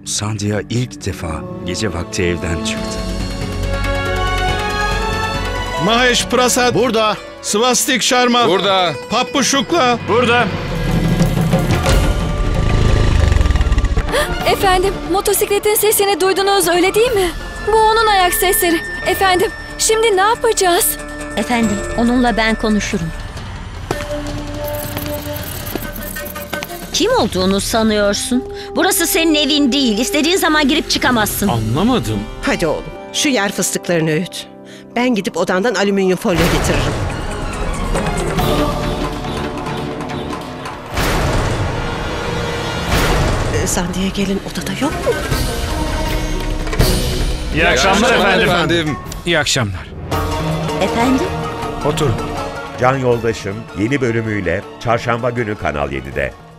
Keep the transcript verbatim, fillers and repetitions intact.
Sandhya ilk defa gece vakti evden çıktı. Mahesh Prasad. Burada. Svastik Sharma. Burada. Pappu Shukla. Burada. Efendim, motosikletin sesini duydunuz öyle değil mi? Bu onun ayak sesleri. Efendim, şimdi ne yapacağız? Efendim, onunla ben konuşurum. Kim olduğunu sanıyorsun? Burası senin evin değil. İstediğin zaman girip çıkamazsın. Anlamadım. Hadi oğlum, şu yer fıstıklarını öğüt. Ben gidip odandan alüminyum folyo getiririm. Ee, Sandhya gelin odada yok mu? İyi akşamlar efendim. efendim. İyi akşamlar. Efendim? Oturun. Can Yoldaşım yeni bölümüyle Çarşamba günü Kanal yedide.